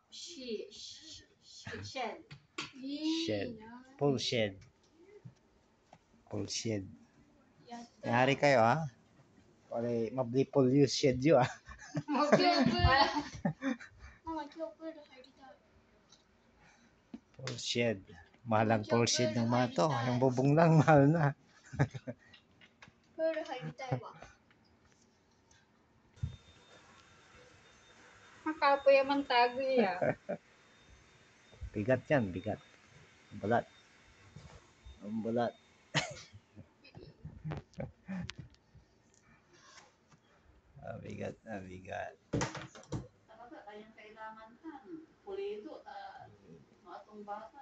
Shed. Shed. Full shed. Full shed. Yari kayo ha. Wala mabli full use shed yun ha. Full shed. Mahal ang full shed ng mga to. Yung bubong lang mahal na. Makapoy ang tago ya. Bigat yan, bigat. Ang balat. Ang balat. Bigat, bigat. Kayang kailangan kan. Pulido. Matong bata.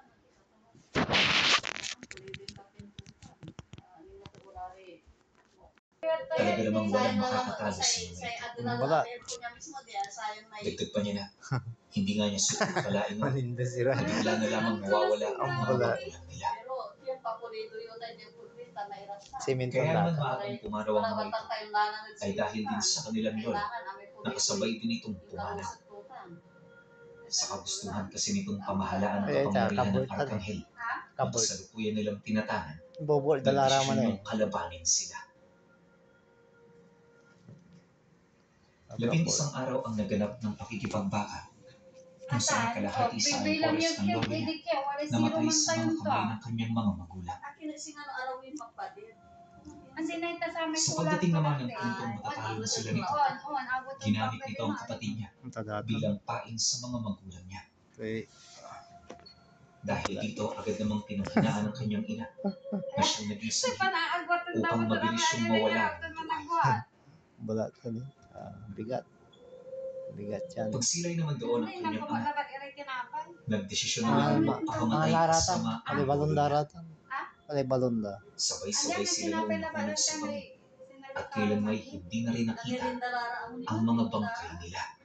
Pulido yung kapintutan. Hindi mo kaburari. Talaga namang walang makakatalo sa mga Ang balat. dagdag pa niya na. Hindi nga niya akalain na Maninda sila. bigla na lamang mawawala ang mga balat. magulang nila. Semento Kaya naman lata. maagang pumanaw ang mga ito ay dahil din sa kanilang lola na kasabay din itong pumana. Sa kagustuhan kasi nitong pamahalaan ng kapangyarihan ng Arkanghel na kasalukuyan nilang tinatangan, Bobol, dalara man nagdesisyon yung kalabanin sila. 11 araw ang naganap ng pakikipagbaka kung saan kalahati sa Ancoras ng lolo niya namatay sa mga kamay ng kanyang mga magulang. Sa pagdating naman ng puntong matatalo na sila nito, ginamit nito ang kapatid niya bilang pain sa mga magulang niya. Dahil dito, agad namang pinanghinaan ng kanyang ina na siyang nag-isip upang mabilis siyang mawala ng buhay. Balat ka din. Bigat. Bigat yan. Pagsilay naman doon ang kanyang ama, nagdesisyon na Mga magpapamatay sa laratan. mga Alay balon daratan. Alay balon da. Sabay-sabay sila noong nakunod sa bango at kailan may hindi na rin nakita ang mga bangkay nila.